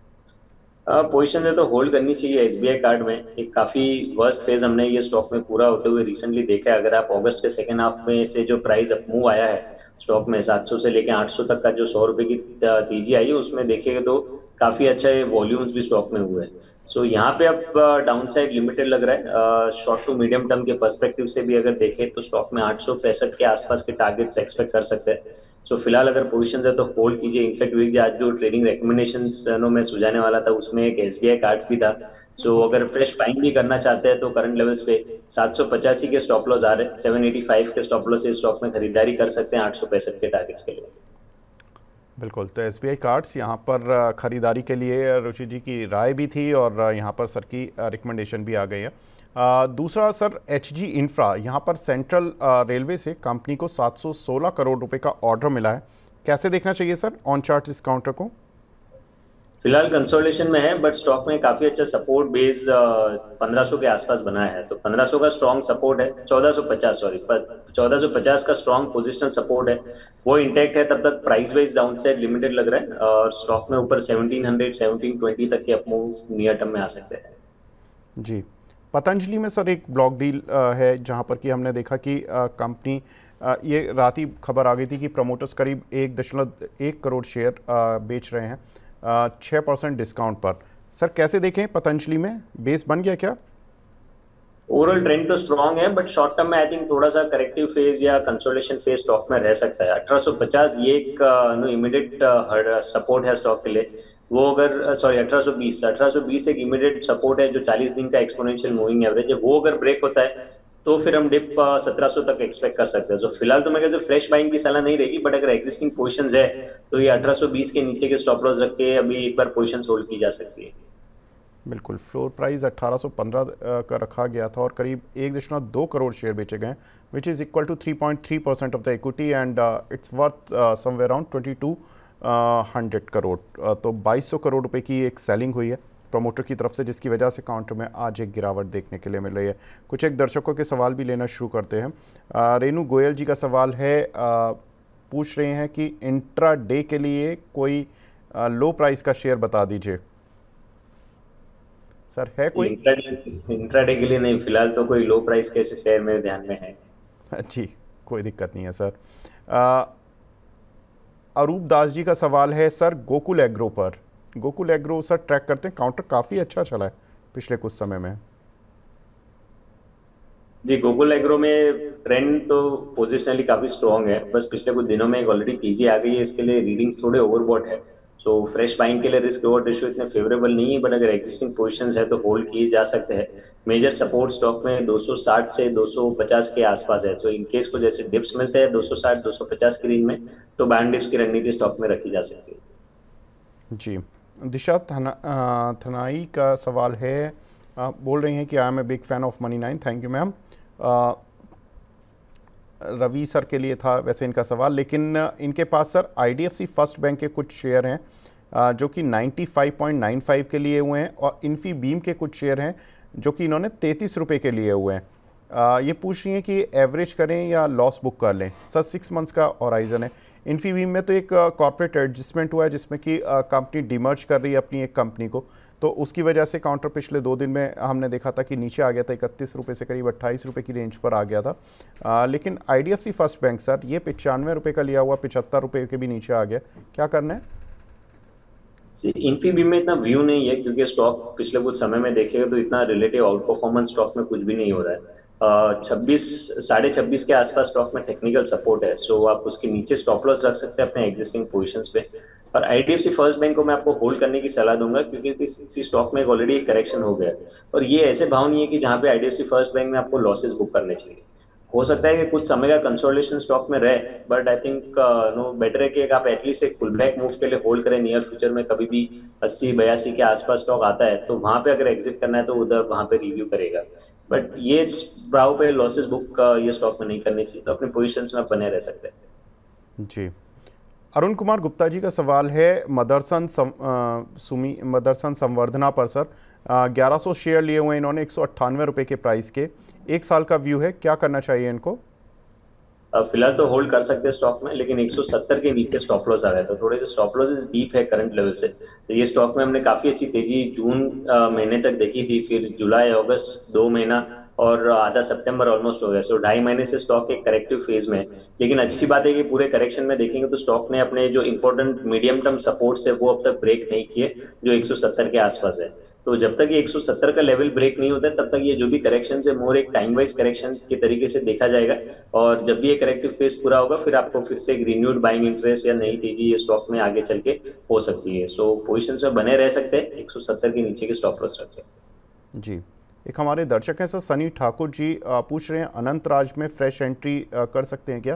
पोजीशन है तो होल्ड करनी चाहिए एसबीआई कार्ड में। एक काफी वर्स्ट फेज हमने ये स्टॉक में पूरा होते हुए रिसेंटली देखा है। अगर आप अगस्त के सेकेंड हाफ में से जो प्राइस अप मूव आया है स्टॉक में सात सौ से लेके आठ सौ तक का जो सौ रुपए की तेजी आई है, उसमें देखेंगे तो काफी अच्छा वॉल्यूम्स भी स्टॉक में हुए हैं। सो so, यहाँ पे अब डाउन साइड लिमिटेड लग रहा है। शॉर्ट टू मीडियम टर्म के पर्सपेक्टिव से भी अगर देखें तो स्टॉक में आठ सौ पैंसठ के आसपास के टारगेट्स एक्सपेक्ट कर सकते हैं। सो so, फिलहाल अगर पोजीशंस है तो होल्ड कीजिए। इनफैक्ट आज जो ट्रेडिंग रिकमेंडेशंस नो मैं सुझाने वाला था उसमें एक एसबीआई कार्ड्स भी था। सो so, अगर फ्रेश बाइंग भी करना चाहते हैं तो करंट लेवल्स पे सात सौ पचासी के स्टॉप लॉस आ रहे हैं, सात सौ पचासी के स्टॉप लॉस से स्टॉक में खरीदारी कर सकते हैं आठ सौ पैंसठ के टारगेट्स के लिए। बिल्कुल, तो एसबीआई कार्ड्स यहाँ पर ख़रीदारी के लिए रुचि जी की राय भी थी और यहाँ पर सर की रिकमेंडेशन भी आ गई है। आ, दूसरा सर एचजी इंफ्रा, यहाँ पर सेंट्रल रेलवे से कंपनी को सात सौ सोलह करोड़ रुपए का ऑर्डर मिला है, कैसे देखना चाहिए सर ऑन चार्ट इस काउंटर को? फिलहाल कंसोलिडेशन में है, बट स्टॉक में काफी अच्छा सपोर्ट बेस पंद्रह सौ के आसपास बना है, तो पंद्रह सौ का स्ट्रॉन्ग सपोर्ट है, चौदह सौ पचास सॉरी चौदह सौ पचास का स्ट्रॉन्ग पोजिशनल सपोर्ट है, वो इंटैक्ट है। तब तक price wise down side limited लग रहा है और स्टॉक में ऊपर सेवनटीन हंड्रेड सेवनटीन ट्वेंटी तक के अपमूव नियर टर्म में आ सकते हैं। जी, पतंजलि में सर एक ब्लॉक डील है जहां पर कि हमने देखा कि कंपनी, ये रात ही खबर आ गई थी कि प्रमोटर्स करीब एक दशमलव एक करोड़ शेयर बेच रहे हैं छः परसेंट डिस्काउंट पर। सर कैसे देखें पतंजलि में, बेस बन गया क्या? ओवरऑल ट्रेंड तो स्ट्रॉन्ग है, बट शॉर्ट टर्म में आई थिंक थोड़ा सा करेक्टिव फेज या कंसोलिडेशन फेज स्टॉक में रह सकता है। अठारह सौ पचास ये एक नो इमीडिएट सपोर्ट है स्टॉक के लिए। वो अगर सॉरी अठारह सौ बीस अठारह सौ बीस एक इमीडिएट सपोर्ट है जो चालीस दिन का एक्सपोनेंशियल मूविंग एवरेज है, वो अगर ब्रेक होता है तो फिर हम डिप सत्रह सौ तक एक्सपेक्ट कर सकते हैं। तो फिलहाल तो मैं कहता हूं फ्रेश बाइंग की सलाह नहीं रहेगी, बट अगर एक्जिस्टिंग पोजीशंस है तो ये अठारह सौ बीस के नीचे के स्टॉप लॉस रख के अभी एक बार पोजीशंस होल्ड की जा सकती है। बिल्कुल, फ्लोर प्राइस अठारह सौ पंद्रह का रखा गया था और करीब एक दशमलव दो करोड़ शेयर बेचे गए, which is equal to three point three percent of the equity and it's worth somewhere around twenty two hundred crore. तो बाईस सौ करोड़ रुपए की एक सेलिंग हुई है प्रमोटर की तरफ से, जिसकी वजह से काउंटर में आज एक गिरावट देखने के लिए मिल रही है। कुछ एक दर्शकों के सवाल भी लेना शुरू करते हैं। रेनू गोयल जी का सवाल है, आ, पूछ रहे हैं कि इंट्रा डे के लिए कोई आ, लो प्राइस का शेयर बता दीजिए। सर है कोई? इंट्रा डे के लिए नहीं, फिलहाल तो कोई लो प्राइस के शेयर मेरे ध्यान में है। जी, कोई दिक्कत नहीं है सर। अरूप दास जी का सवाल है सर गोकुल एग्रो पर। गोकुल एग्रो सर ट्रैक करते हैं, काउंटर काफ़ी अच्छा चला है पिछले कुछ समय में। जी, गोकुल एग्रो में ट्रेंड तो पोजिशनली काफ़ी स्ट्रॉन्ग है, बस पिछले कुछ दिनों में एक ऑलरेडी तेजी आ गई है, इसके लिए रीडिंग्स थोड़े ओवरबॉट है। सो फ्रेश बाइंग के लिए रिस्क रिवॉर्ड रेशियो इतने फेवरेबल नहीं है, बट अगर एक्जिस्टिंग पोजीशंस है तो होल्ड किए जा सकते हैं। मेजर सपोर्ट स्टॉक में दो सौ साठ से दो सौ पचास के आसपास है। सो इन केस को जैसे डिप्स मिलते हैं दो सौ साठ दो सौ पचास की रेंज में, तो बैंड डिप्स की रणनीति स्टॉक में रखी जा सकती है। जी, दिशा थना, थनाई का सवाल है, आ, बोल रही हैं कि I am a big fan of money nine. Thank you ma'am. Ravi sir के लिए था वैसे इनका सवाल, लेकिन इनके पास सर आईडीएफसी फर्स्ट बैंक के कुछ शेयर हैं जो कि पचानवे पॉइंट नौ पाँच के लिए हुए हैं, और इन्फीबीम के कुछ शेयर हैं जो कि इन्होंने तैंतीस रुपये के लिए हुए हैं। आ, ये पूछ रही हैं कि एवरेज करें या लॉस बुक कर लें। सर सिक्स मंथ्स का हॉराइजन है। इन्फीबीम में तो एक कॉर्पोरेट एडजस्टमेंट हुआ है जिसमें कि कंपनी डिमर्ज कर रही है अपनी एक कंपनी को, तो उसकी वजह से काउंटर पिछले दो दिन में हमने देखा था कि नीचे आ गया था, इकतीस रुपये से करीब अट्ठाईस रुपये की रेंज पर आ गया था। आ, लेकिन आईडीएफसी फर्स्ट बैंक सर ये पचानवे रुपये का लिया हुआ पचहत्तर रुपये के भी नीचे आ गया, क्या करना है? इन्फीबीम में इतना व्यू नहीं है क्योंकि स्टॉक पिछले कुछ समय में देखेगा तो इतना रिलेटिव आउट परफॉर्मेंस स्टॉक में कुछ भी नहीं हो रहा है। छब्बीस साढ़े छब्बीस के आसपास स्टॉक में टेक्निकल सपोर्ट है, सो आप उसके नीचे स्टॉप लॉस रख सकते हैं अपने एग्जिस्टिंग पोजीशंस पे। और आईडीएफसी फर्स्ट बैंक को मैं आपको होल्ड करने की सलाह दूंगा क्योंकि इसी स्टॉक में ऑलरेडी एक करेक्शन हो गया, और ये ऐसे भाव नहीं है कि जहां पे आईडीएफसी फर्स्ट बैंक में आपको लॉसेस बुक करने चाहिए। हो सकता है कि कुछ समय का कंसोलिडेशन स्टॉक में रहे, but I think know better है कि आप एटलीस्ट एक फुल बैक मूव के लिए होल्ड करें। नियर फ्यूचर में कभी भी अस्सी बयासी के आसपास स्टॉक आता है तो वहां पे अगर एग्जिट करना है तो उधर वहां पे रिव्यू करेगा, बट ये भाव पे लॉसेस बुक ये स्टॉक में नहीं करनी चाहिए, तो अपने पोजीशंस में बने रह सकते हैं। जी, अरुण कुमार गुप्ता जी का सवाल है मदरसन सम, आ, सुमी मदरसन संवर्धना पर सर। ग्यारह सौ शेयर लिए हुए इन्होंने एक सौ अट्ठानवे रुपये के प्राइस के, एक साल का व्यू है, क्या करना चाहिए इनको? फिलहाल तो होल्ड कर सकते हैं स्टॉक में, लेकिन एक सौ सत्तर के नीचे स्टॉप लॉस आ गया था, थोड़े से स्टॉप लॉसेस डीप है करंट लेवल से। तो ये स्टॉक में हमने काफी अच्छी तेजी जून महीने तक देखी थी, फिर जुलाई अगस्त दो महीना और आधा सितंबर ऑलमोस्ट हो गया, सो ढाई महीने से स्टॉक एक करेक्टिव फेज में है। लेकिन अच्छी बात है कि पूरे करेक्शन में देखेंगे तो स्टॉक ने अपने जो इंपॉर्टेंट मीडियम टर्म सपोर्ट्स है वो अब तक ब्रेक नहीं किए, जो एक सौ सत्तर के आसपास है। तो जब तक ये एक सौ सत्तर का लेवल ब्रेक नहीं होता है तब तक ये जो भी करेक्शन है मोर एक टाइम वाइज करेक्शन के तरीके से देखा जाएगा, और जब भी ये करेक्टिव फेज पूरा होगा फिर आपको फिर से एक रिन्यूड बाइंग इंटरेस्ट या नई तेजी ये स्टॉक में आगे चल के हो सकती है। सो पोजीशंस में बने रह सकते हैं, एक सौ सत्तर के नीचे के स्टॉप लॉस रखते हैं। जी, एक हमारे दर्शक हैं सर सनी ठाकुर जी पूछ रहे हैं अनंत राज में फ्रेश एंट्री कर सकते हैं क्या?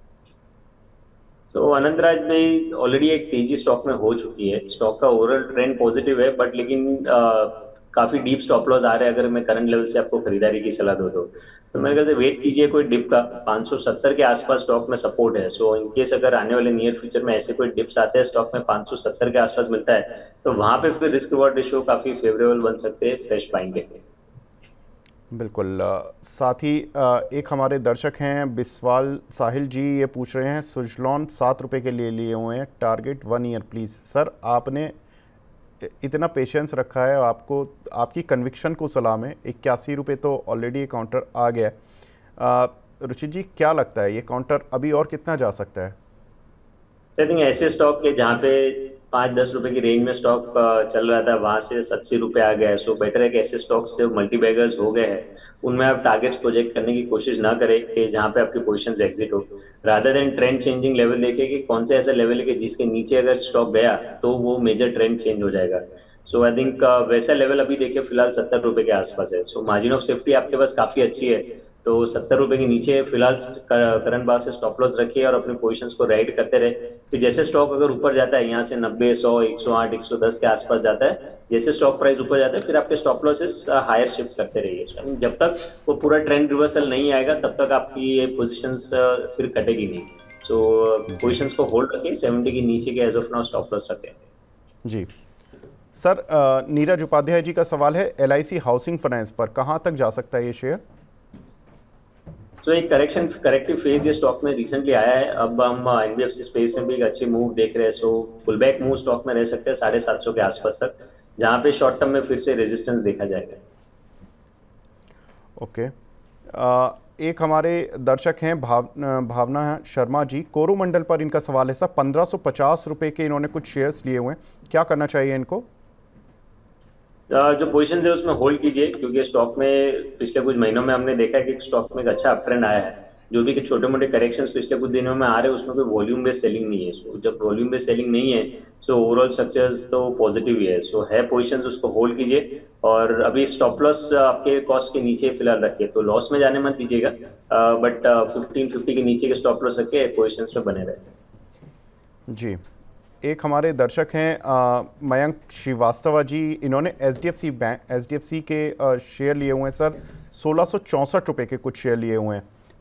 तो अनंत राज में ऑलरेडी एक तेजी स्टॉक में हो चुकी है, स्टॉक का ओवरऑल ट्रेंड पॉजिटिव है, बट लेकिन आ, काफी डीप स्टॉप लॉस आ रहे हैं अगर मैं करंट लेवल से आपको खरीदारी की सलाह दूं तो तो मेरे ख्याल से वेट कीजिए कोई डिप का। पाँच सौ सत्तर के आसपास स्टॉक में सपोर्ट है, सो इन केस अगर आने वाले नियर फ्यूचर में ऐसे कोई डिप्स आते हैं स्टॉक में पाँच सौ सत्तर के आसपास मिलता है तो वहां पे फिर रिस्क रिवॉर्ड रेशियो काफी फेवरेबल बन सकते हैं फ्रेश बाइंग के लिए। बिल्कुल। साथ ही एक हमारे दर्शक हैं बिस्वाल साहिल जी, ये पूछ रहे हैं सुजलॉन सात रुपये के लिए लिए हुए हैं, target one year please. Sir आपने इतना पेशेंस रखा है, आपको आपकी कन्विक्शन को सलाम है। इक्यासी रुपये तो ऑलरेडी ये काउंटर आ गया है। रुचित जी क्या लगता है ये काउंटर अभी और कितना जा सकता है? आई थिंक ऐसे स्टॉक के जहाँ पे पाँच दस रुपए की रेंज में स्टॉक चल रहा था वहां से अस्सी रुपए आ गया है, सो बेटर है कि ऐसे स्टॉक्स से मल्टी बैगर्स हो गए हैं उनमें आप टारगेट्स प्रोजेक्ट करने की कोशिश ना करें कि जहाँ पे आपकी पोजीशंस एग्जिट हो, rather than trend changing level देखें कि कौन से ऐसा लेवल है कि जिसके नीचे अगर स्टॉक गया तो वो मेजर ट्रेंड चेंज हो जाएगा। सो आई थिंक वैसा लेवल अभी देखिए फिलहाल सत्तर रुपए के आसपास है, सो मार्जिन ऑफ सेफ्टी आपके पास काफी अच्छी है, तो सत्तर रुपए के नीचे फिलहाल करंट बार से स्टॉप लॉस रखिए और अपने पोजीशंस को राइड करते रहे। फिर जैसे स्टॉक अगर ऊपर जाता है यहाँ से नब्बे सौ एक सौ आठ एक सौ दस के आसपास जाता है, जैसे स्टॉक प्राइस ऊपर जाता है फिर आपके स्टॉप लॉसेस हायर शिफ्ट करते रहिए। जब तक वो पूरा ट्रेंड रिवर्सल नहीं आएगा तब तक आपकी ये पोजीशंस फिर कटेगी नहीं, सो पोजीशंस को होल्ड रखें, सेवेंटी के नीचे के as of now stop loss रखें। जी सर, नीरज उपाध्याय जी का सवाल है L I C housing finance पर, कहाँ तक जा सकता है ये शेयर? सो so, एक करेक्शन करेक्टिव फेज ये स्टॉक में रिसेंटली आया है, अब हम एनबीएफसी स्पेस में भी एक अच्छी मूव देख रहे हैं, so full back move stock में रह सकते हैं साढ़े सात सौ के आसपास तक, जहां पे शॉर्ट टर्म में फिर से रेजिस्टेंस देखा जाएगा। Okay okay. एक हमारे दर्शक हैं भाव भावना शर्मा जी, कोरोमंडल पर इनका सवाल है सर पंद्रह सौ पचास रुपये के इन्होंने कुछ शेयर्स लिए हुए हैं, क्या करना चाहिए इनको? जो पोजीशन है उसमें होल्ड कीजिए क्योंकि स्टॉक में पिछले कुछ महीनों में हमने देखा है कि स्टॉक में एक अच्छा अपट्रेंड आया है, जो भी छोटे मोटे करेक्शंस पिछले कुछ दिनों में आ रहे हैं उसमें कोई वॉल्यूम बेस्ड सेलिंग नहीं है, सो जब वॉल्यूम बेस्ड सेलिंग नहीं है सो ओवरऑल स्ट्रक्चर्स तो पॉजिटिव ही है, सो है पोजीशंस उसको होल्ड कीजिए और अभी स्टॉप लॉस आपके कॉस्ट के नीचे फिलहाल रखिए, तो लॉस में जाने मत दीजिएगा, बट फिफ्टीन फिफ्टी के नीचे के स्टॉप लॉस रखिए, पोजीशंस में बने रहे। जी, एक हमारे दर्शक हैं मयंक श्रीवास्तव जी, इन्होंने H D F C bank H D F C के आ, शेयर लिए हुए हैं सर, सोलह सौ चौंसठ रुपये के कुछ शेयर लिए हुए हैं,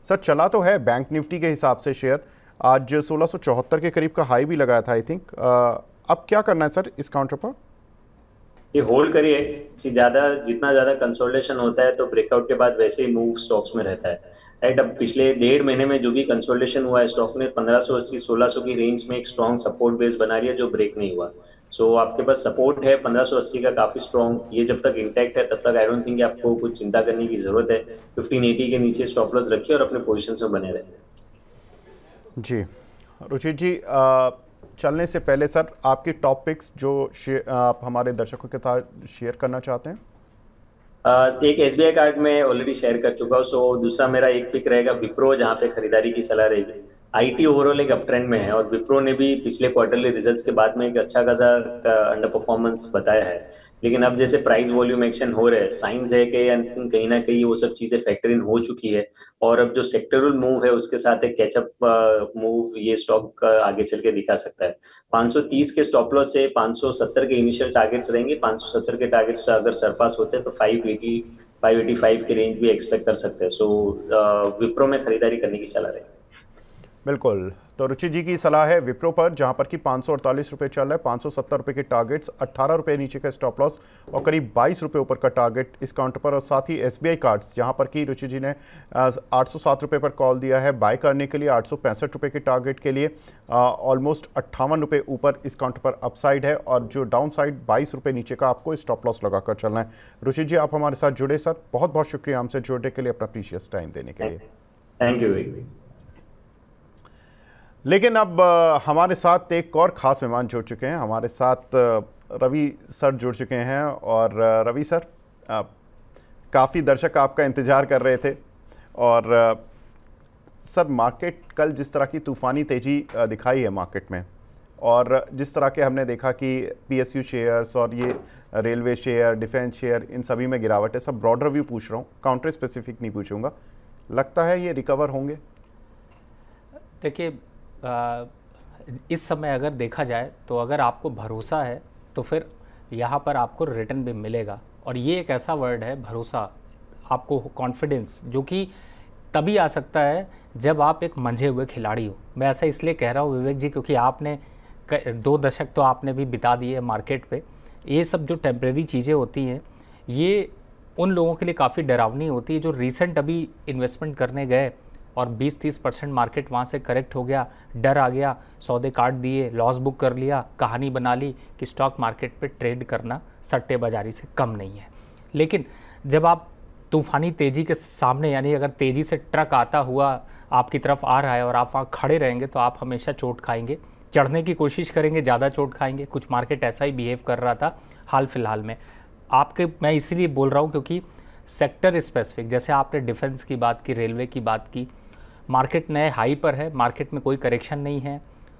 सर चला तो है बैंक निफ्टी के हिसाब से शेयर, आज सोलह सौ चौहत्तर के करीब का हाई भी लगाया था आई थिंक। अब क्या करना है सर इस काउंटर पर? ये होल्ड करिए, ज्यादा जितना ज्यादा कंसोलिडेशन होता है तो ब्रेकआउट के बाद वैसे ही मूव स्टॉक्स में रहता है, राइट। अब पिछले डेढ़ महीने में जो भी कंसोलिडेशन हुआ है स्टॉक में पंद्रह सौ अस्सी सोलह सौ की रेंज में एक स्ट्रॉन्ग सपोर्ट बेस बना रही है जो ब्रेक नहीं हुआ। सो so, आपके पास सपोर्ट है पंद्रह सौ अस्सी का काफी स्ट्रॉन्ग, ये जब तक इंटैक्ट है तब तक आई डोंट थिंक आपको कुछ चिंता करने की जरूरत है। फिफ्टीन एटी के नीचे स्टॉप लॉस रखिए और अपने पोजिशन में बने रहे। जी रुचित जी, आ, चलने से पहले सर आपकी टॉप पिक्स जो आप हमारे दर्शकों के साथ शेयर करना चाहते हैं। uh, एक एसबीआई कार्ड में ऑलरेडी शेयर कर चुका हूँ। सो दूसरा मेरा एक पिक रहेगा विप्रो, जहाँ पे खरीदारी की सलाह रहेगी। आईटी ओवरऑल एक अप ट्रेंड में है और विप्रो ने भी पिछले क्वार्टरली रिजल्ट्स के बाद में एक अच्छा खासा अंडर परफॉर्मेंस बताया है, लेकिन अब जैसे प्राइस वॉल्यूम एक्शन हो रहे हैं, साइंस है कि कहीं ना कहीं वो सब चीजें फैक्टर इन हो चुकी है और अब जो सेक्टरल मूव है उसके साथ एक कैचअप मूव ये स्टॉक आगे चल के दिखा सकता है। पाँच सौ तीस के स्टॉप लॉस से पाँच सौ सत्तर के इनिशियल टारगेट्स रहेंगे। पाँच सौ सत्तर के टारगेट्स अगर सरपास होते हैं तो five eighty five eighty five के रेंज भी एक्सपेक्ट कर सकते हैं। सो विप्रो में खरीदारी करने की सलाह रहेगी। बिल्कुल, तो रुचि जी की सलाह है विप्रो पर, जहां पर कि पाँच सौ अड़तालीस रुपये चल रहा है, पाँच सौ सत्तर रुपये के टारगेट्स, अट्ठारह रुपये नीचे का स्टॉप लॉस और करीब बाईस रुपये ऊपर का टारगेट इस काउंटर पर। और साथ ही एसबीआई कार्ड्स जहां पर कि रुचि जी ने आठ सौ सात रुपये पर कॉल दिया है बाय करने के लिए, आठ सौ पैंसठ रुपये के टारगेट के लिए ऑलमोस्ट अट्ठावन रुपये ऊपर इस काउंटर पर अपसाइड है और जो डाउन साइड बाईस रुपये नीचे का आपको स्टॉप लॉस लगाकर चलना है। रुचि जी आप हमारे साथ जुड़े सर, बहुत बहुत शुक्रिया हमसे जुड़ने के लिए, अपना प्रीशियस टाइम देने के लिए। Thank you. लेकिन अब हमारे साथ एक और ख़ास मेहमान जुड़ चुके हैं, हमारे साथ रवि सर जुड़ चुके हैं। और रवि सर, काफ़ी दर्शक आपका इंतज़ार कर रहे थे और सर मार्केट कल जिस तरह की तूफ़ानी तेज़ी दिखाई है मार्केट में और जिस तरह के हमने देखा कि पीएसयू शेयर्स और ये रेलवे शेयर, डिफेंस शेयर, इन सभी में गिरावट है। सब ब्रॉडर व्यू पूछ रहा हूँ, काउंटर स्पेसिफिक नहीं पूछूंगा। लगता है ये रिकवर होंगे? देखिए, इस समय अगर देखा जाए तो अगर आपको भरोसा है तो फिर यहाँ पर आपको रिटर्न भी मिलेगा। और ये एक ऐसा वर्ड है भरोसा, आपको कॉन्फिडेंस, जो कि तभी आ सकता है जब आप एक मंझे हुए खिलाड़ी हो। मैं ऐसा इसलिए कह रहा हूँ विवेक जी क्योंकि आपने दो दशक तो आपने भी बिता दिए मार्केट पे। ये सब जो टेम्परेरी चीज़ें होती हैं ये उन लोगों के लिए काफ़ी डरावनी होती है जो रिसेंट अभी इन्वेस्टमेंट करने गए और बीस तीस परसेंट मार्केट वहाँ से करेक्ट हो गया, डर आ गया, सौदे काट दिए, लॉस बुक कर लिया, कहानी बना ली कि स्टॉक मार्केट पे ट्रेड करना सट्टेबाजी से कम नहीं है। लेकिन जब आप तूफ़ानी तेज़ी के सामने, यानी अगर तेज़ी से ट्रक आता हुआ आपकी तरफ आ रहा है और आप वहाँ खड़े रहेंगे तो आप हमेशा चोट खाएंगे, चढ़ने की कोशिश करेंगे, ज़्यादा चोट खाएंगे। कुछ मार्केट ऐसा ही बिहेव कर रहा था हाल फिलहाल में। आपके मैं इसीलिए बोल रहा हूँ क्योंकि सेक्टर स्पेसिफिक, जैसे आपने डिफेंस की बात की, रेलवे की बात की, मार्केट नए हाई पर है, मार्केट में कोई करेक्शन नहीं है।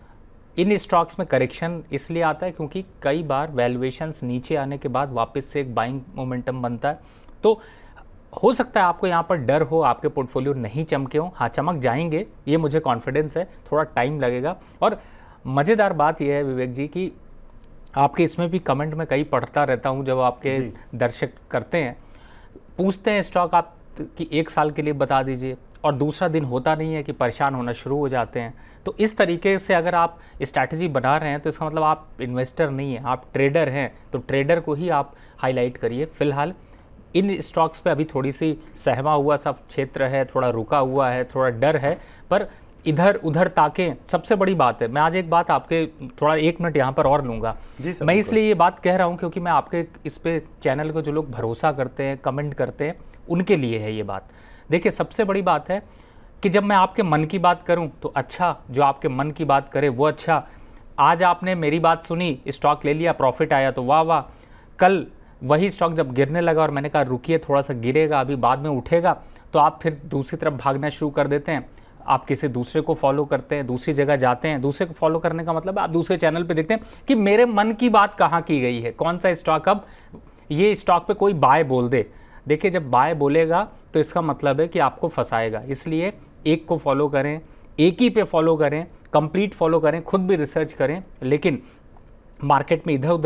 इन स्टॉक्स में करेक्शन इसलिए आता है क्योंकि कई बार वैल्यूएशंस नीचे आने के बाद वापस से एक बाइंग मोमेंटम बनता है। तो हो सकता है आपको यहाँ पर डर हो, आपके पोर्टफोलियो नहीं चमके हों। हाँ, चमक जाएंगे, ये मुझे कॉन्फिडेंस है, थोड़ा टाइम लगेगा। और मज़ेदार बात यह है विवेक जी कि आपके इसमें भी कमेंट में कई पढ़ता रहता हूँ, जब आपके दर्शक करते हैं, पूछते हैं स्टॉक आप कि एक साल के लिए बता दीजिए, और दूसरा दिन होता नहीं है कि परेशान होना शुरू हो जाते हैं। तो इस तरीके से अगर आप स्ट्रैटेजी बना रहे हैं तो इसका मतलब आप इन्वेस्टर नहीं हैं, आप ट्रेडर हैं। तो ट्रेडर को ही आप हाईलाइट करिए। फ़िलहाल इन स्टॉक्स पे अभी थोड़ी सी सहमा हुआ सा क्षेत्र है, थोड़ा रुका हुआ है, थोड़ा डर है, पर इधर उधर ताकें। सबसे बड़ी बात है, मैं आज एक बात आपके थोड़ा एक मिनट यहाँ पर और लूँगा। मैं इसलिए ये बात कह रहा हूँ क्योंकि मैं आपके इस पे चैनल को जो लोग भरोसा करते हैं, कमेंट करते हैं, उनके लिए है ये बात। देखिए, सबसे बड़ी बात है कि जब मैं आपके मन की बात करूं तो अच्छा, जो आपके मन की बात करे वो अच्छा। आज आपने मेरी बात सुनी, स्टॉक ले लिया, प्रॉफिट आया तो वाह वाह। कल वही स्टॉक जब गिरने लगा और मैंने कहा रुकिए, थोड़ा सा गिरेगा, अभी बाद में उठेगा, तो आप फिर दूसरी तरफ भागना शुरू कर देते हैं। आप किसी दूसरे को फॉलो करते हैं, दूसरी जगह जाते हैं। दूसरे को फॉलो करने का मतलब आप दूसरे चैनल पे देखते हैं कि मेरे मन की बात कहाँ की गई है, कौन सा स्टॉक, अब ये स्टॉक पे कोई बाय बोल दे। देखिए, जब बाय बोलेगा तो इसका मतलब है कि आपको फंसाएगा। इसलिए एक को फॉलो करें, एक ही पे फॉलो करें, कंप्लीट फॉलो करें, खुद भी रिसर्च करें, लेकिन मार्केट में इधर उधर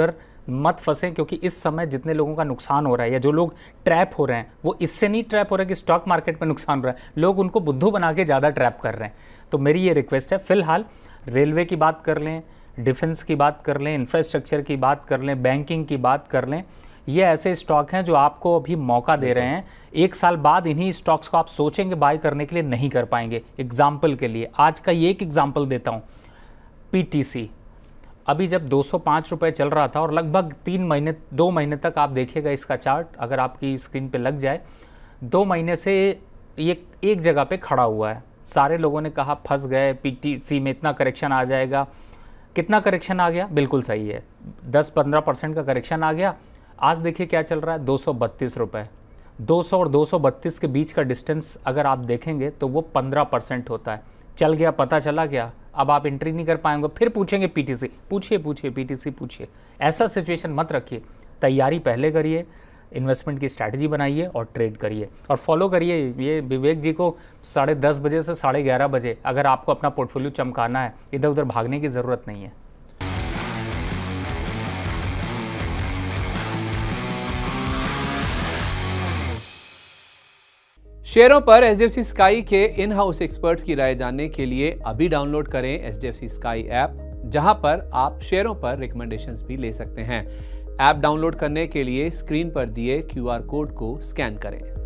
मत फंसें, क्योंकि इस समय जितने लोगों का नुकसान हो रहा है या जो लोग ट्रैप हो रहे हैं वो इससे नहीं ट्रैप हो रहे कि स्टॉक मार्केट में नुकसान हो रहा है, लोग उनको बुद्धू बना के ज़्यादा ट्रैप कर रहे हैं। तो मेरी ये रिक्वेस्ट है, फिलहाल रेलवे की बात कर लें, डिफेंस की बात कर लें, इंफ्रास्ट्रक्चर की बात कर लें, बैंकिंग की बात कर लें, ये ऐसे स्टॉक हैं जो आपको अभी मौका दे रहे हैं। एक साल बाद इन्हीं स्टॉक्स को आप सोचेंगे बाय करने के लिए, नहीं कर पाएंगे। एग्जाम्पल के लिए आज का ये एक एग्जाम्पल देता हूँ, पीटीसी अभी जब दो सौ पाँच रुपये चल रहा था और लगभग तीन महीने दो महीने तक आप देखिएगा इसका चार्ट, अगर आपकी स्क्रीन पे लग जाए, दो महीने से ये एक जगह पे खड़ा हुआ है। सारे लोगों ने कहा फंस गए, पीटीसी में इतना करेक्शन आ जाएगा। कितना करेक्शन आ गया? बिल्कुल सही है, दस पंद्रह परसेंट का करेक्शन आ गया। आज देखिए क्या चल रहा है, दो सौ बत्तीस रुपये। दो सौ और दो सौ बत्तीस के बीच का डिस्टेंस अगर आप देखेंगे तो वो पंद्रह परसेंट होता है। चल गया, पता चला गया, अब आप एंट्री नहीं कर पाएंगे, फिर पूछेंगे पीटीसी, पूछिए पूछिए पीटीसी पूछिए। ऐसा सिचुएशन मत रखिए, तैयारी पहले करिए, इन्वेस्टमेंट की स्ट्रैटेजी बनाइए और ट्रेड करिए और फॉलो करिए ये विवेक जी को साढ़े दस बजे से साढ़े ग्यारह बजे। अगर आपको अपना पोर्टफोलियो चमकाना है, इधर उधर भागने की ज़रूरत नहीं है। शेयरों पर H D F C sky के इन हाउस एक्सपर्ट्स की राय जानने के लिए अभी डाउनलोड करें H D F C sky app, जहां पर आप शेयरों पर रिकमेंडेशंस भी ले सकते हैं। ऐप डाउनलोड करने के लिए स्क्रीन पर दिए क्यू आर कोड को स्कैन करें।